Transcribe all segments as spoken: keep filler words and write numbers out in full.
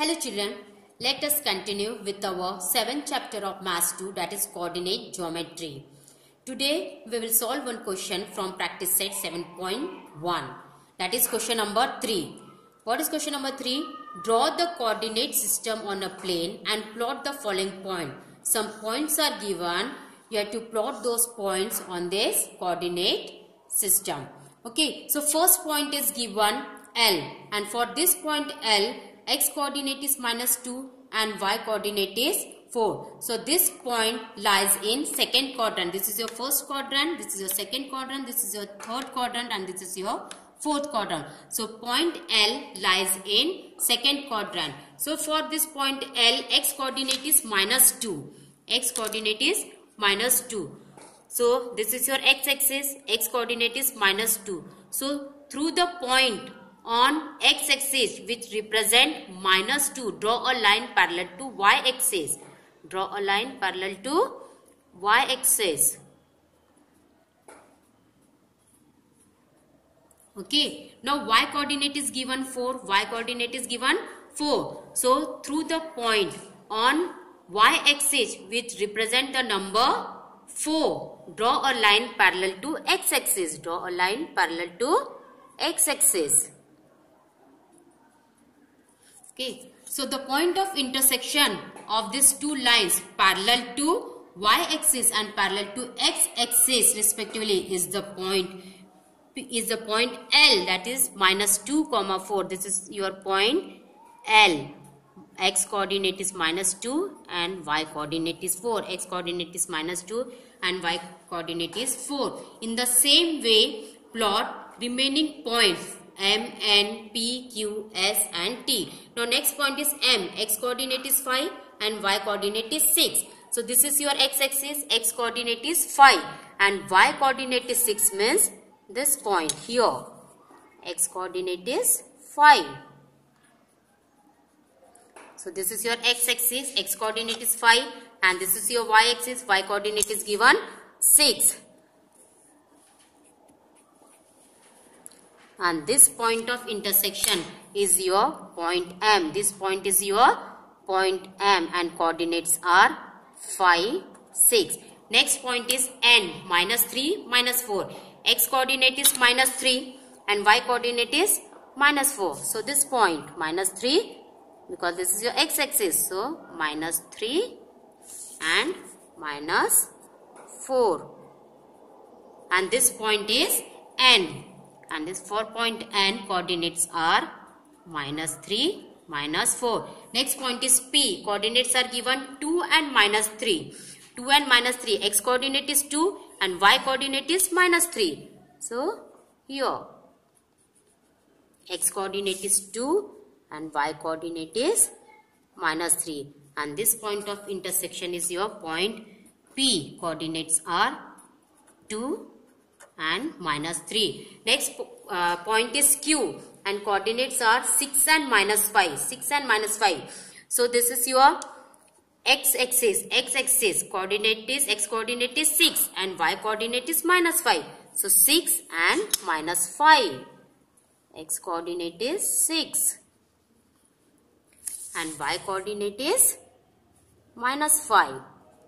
Hello children, let us continue with our seventh chapter of Maths two, that is Coordinate Geometry. Today we will solve one question from practice set seven point one, that is question number three. What is question number three? Draw the coordinate system on a plane and plot the following point. Some points are given. You have to plot those points on this coordinate system. Okay, so first point is given L, and for this point L, x coordinate is minus two and y coordinate is four. So this point lies in second quadrant. This is your first quadrant, this is your second quadrant, this is your third quadrant, and this is your fourth quadrant. So point L lies in second quadrant. So for this point L, x coordinate is minus two. X coordinate is minus two. So this is your x-axis, x coordinate is minus two. So through the point on x-axis which represent minus two, draw a line parallel to y-axis. Draw a line parallel to y-axis. Okay, now y coordinate is given four, y coordinate is given four. So through the point on y-axis which represent the number four, draw a line parallel to x-axis. Draw a line parallel to x-axis. Okay, so the point of intersection of these two lines parallel to y-axis and parallel to x-axis respectively is the point is the point L, that is minus two comma four. This is your point L. X coordinate is minus two and y coordinate is four. X coordinate is minus two and y coordinate is four. In the same way, plot remaining points M, N, P, Q, S and T. Now next point is M. X coordinate is five and y coordinate is six. So this is your x-axis. X coordinate is five and y coordinate is six, means this point here. X coordinate is five. So this is your x-axis. X coordinate is five and this is your y-axis. Y coordinate is given six. And this point of intersection is your point M. This point is your point M and coordinates are five, six. Next point is N, minus three, minus four. X coordinate is minus three and y coordinate is minus four. So this point minus three, because this is your x-axis. So minus three and minus four. And this point is N. And this for point N, coordinates are minus three, minus four. Next point is P. Coordinates are given two and minus three. two and minus three. X coordinate is two and y coordinate is minus three. So here x coordinate is two and y coordinate is minus three. And this point of intersection is your point P. Coordinates are two and minus three. Next uh, point is Q and coordinates are six and minus five. six and minus five. So this is your x-axis. X-axis coordinate is, x coordinate is six and y coordinate is minus five. So six and minus five. X coordinate is six and y coordinate is minus five.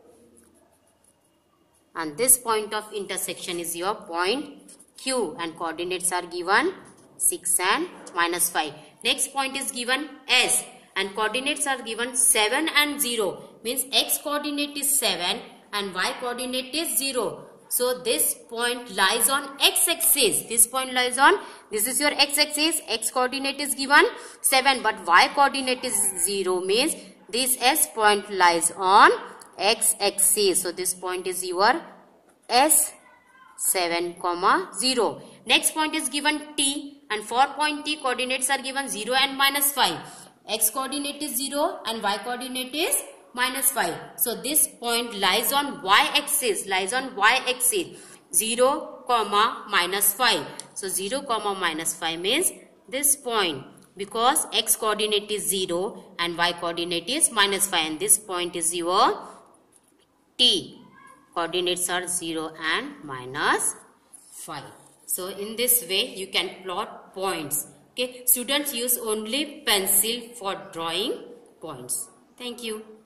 And this point of intersection is your point Q and coordinates are given six and minus five. Next point is given S and coordinates are given seven and zero. Means x coordinate is seven and y coordinate is zero. So this point lies on x-axis. This point lies on, this is your x-axis. X coordinate is given seven but y coordinate is zero, means this S point lies on x-axis. So this point is your S seven comma zero. Next point is given T and for point T, coordinates are given zero and minus five. X coordinate is zero and y coordinate is minus five. So this point lies on y-axis, lies on y-axis, zero comma minus five. So zero comma minus five means this point, because x coordinate is zero and y coordinate is minus five, and this point is your T. Coordinates are zero and minus five. So in this way you can plot points Okay, students use only pencil for drawing points. Thank you.